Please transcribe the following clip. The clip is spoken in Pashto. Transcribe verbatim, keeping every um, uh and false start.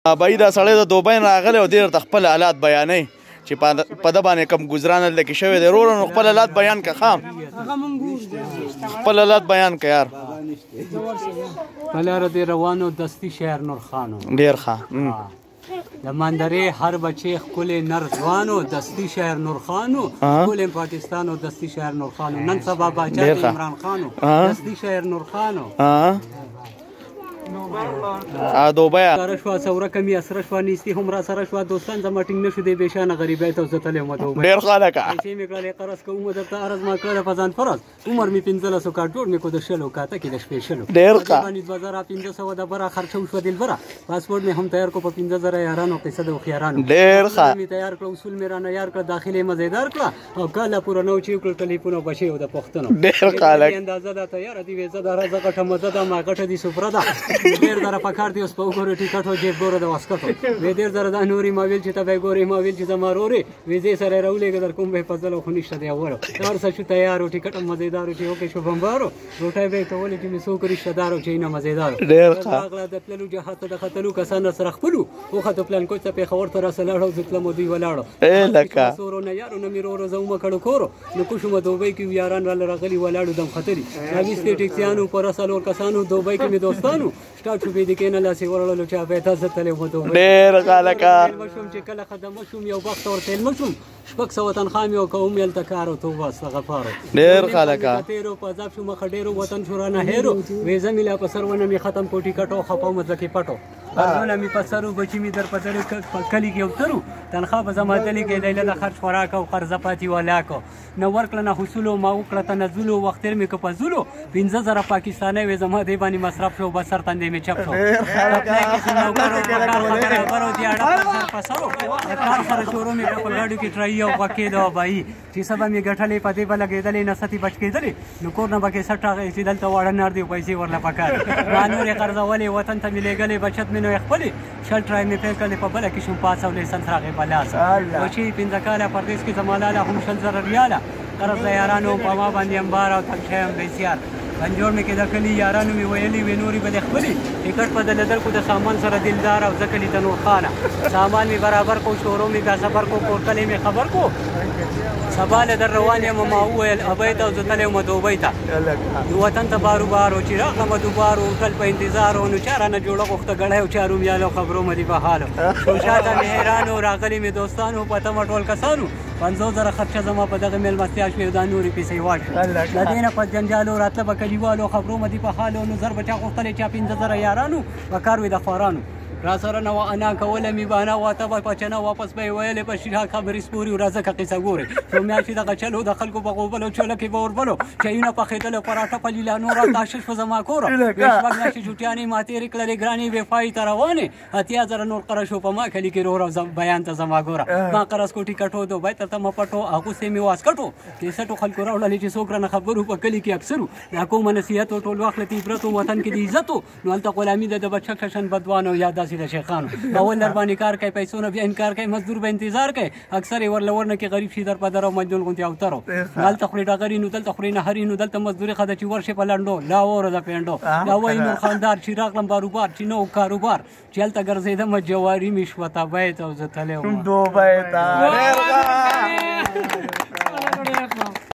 بای دا سړی د دوبۍ نه راغلی او دې درته خپل حالات بیانوي چې په ده باندې کوم ګزران هلته کې شوی دی وروره نو خپل حالات بیان که ښه خپل حالات بیان که یار په لاره دې روانو دستي شهر نورخانو ډېر ښه د مندرې هر بچی ښکلی نر ځوانو دستي شهر نورخانو ښکلی پاکستان او دستي شهر نورخانو نن سبا باچا د عمران خانو دستي شهر نورخانو دوبۍ سره شوه څه ورکه مې اسره شوه نیستي هم را سره شوه دوستان زما ټینګ نه شو دی بېشانه غریبۍ ته زه تللی وم دوبۍ ډېر ښه لکه پیسې مې کړلې قرض که عمر درته عرض ما کړی په ځان فرض عمر مې پېنځلسو کال جوړ مې کړو د شلو کاته کې د شپې شلو ډېر ښه باندې دوه زره پېنځه سوه د بره خرچه وشوه دلبره پاسپورټ مې هم تیار کړو په پېنځه زره یارانو قصه د هوښیارانو ډېر ښه مې تیار کړه اصول مې رانه یار کړه داخلې مزیدار کړه او کاله پوره نو چې وکړل ټلیفون او بچې و د پښتنو ډېر ښه لکه اندازه ده تیاره دي ویزه ده راځه غټه مزه ده ما غټه دي سفره ده ډېر زره پکار دي اوس په وګورو ټیکټ او جیب ګوره د واسکټو وې ډېر زره دا نورې ما ویل چې ته به ګورې ما ویل چې زما رورې ویزې سره یې راولېږه در کوم به یې په ځله خو نشته دی اولو هر څه شو تیار و ټیکټ هم مزېدار و چې وکړې شو بمبارو روټۍ به یې کولې چې مې څوک رشته دار و چې نه مزېدار و ډېر ښه راغله د تللو جهاد ته د ختلو کسان راسره خپلو وختو پلان کوچ ته پېښور ته راسه لاړو زه تلم او دوی ولاړو لکه سورو نه یارو نه مې رورو زه ومه کړو کورو نو کوشمه دوبۍ کې یاران راله راغلي ولاړو دم ختلي راویستې ټیکسیانو پوره څلور کسانو دوبۍ کې مې دوستانو سټارټ شو بې د کې نه لاسې وړلو چا به تاسو تللی وم دوبۍ ډېر ښه لکه مېلمه شوم چې کله خدمه شوم یو وخت ورته مېلمه شوم شپږ سوه تنخوا مې وکړه وم هلته کار او توبه استغفارو ډېر ښه لکه تېرو په عذاب شو مخه ډېرو وطن شو رانه هېرو ویزه مې لا په سر ونه مې ختم کو ټیکټ او خپه وم ځکه پټو ارزونه مې په سر و بچي مې در په در په کلي کې وترو تنخوا به زما دلې کې لیله د خرچ خوراک او قرضه پاتې ولاکو نه ورکړه نه حصولو ما وکړه تنزلو وخت تېر مې که په زولو پنځه زره پاکستانی وې زما دې باندې مصرف شو بس سر تندې مې چپ شو خبرو دې اړه په سر په سرو د کار سره شروع مې کړه په ګاډو کې ټرایي او پکېده او بایي چې څه به مې ګټلې په دې به لګېدلې نستې بچ کېدلې نو کور نه به کې سټ راغی چې دلته واړه نر دي پیسې ورله پکار ما نورې قرضولې وطن ته مې لېږلې بچت مې نو یې خپلې شل ټرای مې پیل کړلې په بله کې شوم پاس او لیسنس راغی په لاسه بچې پنځه کاله پردېس کې زما لاله هم شل زره ریاله قرض د یارانو په ما باندې امبار او تنګ شوی یم بسیار پنجوړ مې کې د کلي یارانو مې ویلي وې نورې به دې خپلې ټیکټ په دلدل کو د سامان سره دلدار او زه کلي ته نورخانه سامان مې برابر کو شورو مې بیا صبر کو کورکلې مې خبر کو سبا له در روان یم ما وویل ابۍ ته او زه تللی وم دوبۍ ته نو وطن ته بارو بارو چې راغلم دوبارو تل په انتظار و نو چا رانه جوړه غوښته ګړی او چا رومیالو خبرو مې دې په حالو شو شاته مې حیرانو راغلي مې دوستانو په تمه ټول کسانو پنځوس زره خرچه زما په دغه مېلمستیا شوې دا نورې پیسې واشوې د دې نه په جنجالو راتله به کلیوالو خبرو مې دې په حالو نو زر به چا غوښتلی چا پنځه زره یارانو په کار وې د خوارانو را سره نه وه انا کوله مې به انا واته به پچنه واپس به یې ویلې په شیرا خبرې سپوري و راځه که قیصه ګورې څو میاشتې دغه چلو د خلکو په غوبلو چوله کې به وربلو چایونه پخېدل پراټه په لیلانو را تاشش په زما کوره شپږ میاشتې چوټیانې ما تېرې کړلې ګرانې ویفای ته روانې اتیا زره نور قرض شو په ما کلي کې روره بیان ته زما ګوره ما قرض کو ټیکټو دوبۍ ته ته مه پټو اغوستې مې واسکټو کیسټو خلکو راوړلې چې څوک رانه خبرو په کلي کې اکثرو دا کومه نصیحت و ټول وخت له عبرت و وطن کې د عزت و نو هلته غلامي ده د بچک ششن بدوانو یا داسې د شیخانو اول در باندې کار کوي پیسو نه بیا انکار کوي مزدور به انتظار کوي اکثر یې ورله ورنه کې غریب شي در په در او مجنون غوندې اوترو هلته خوري ډاغري نو دلته خوري نهري نو دلته مزدوري ښه ده چې ورشي په لنډو لا وره د پینډو دا وایي نور خاندار چې راغلم باروبار چې نو کاروبار چې هلته ګرځېدم جواري مې شوه تبۍ ته او زه تللی وم دوبۍ ته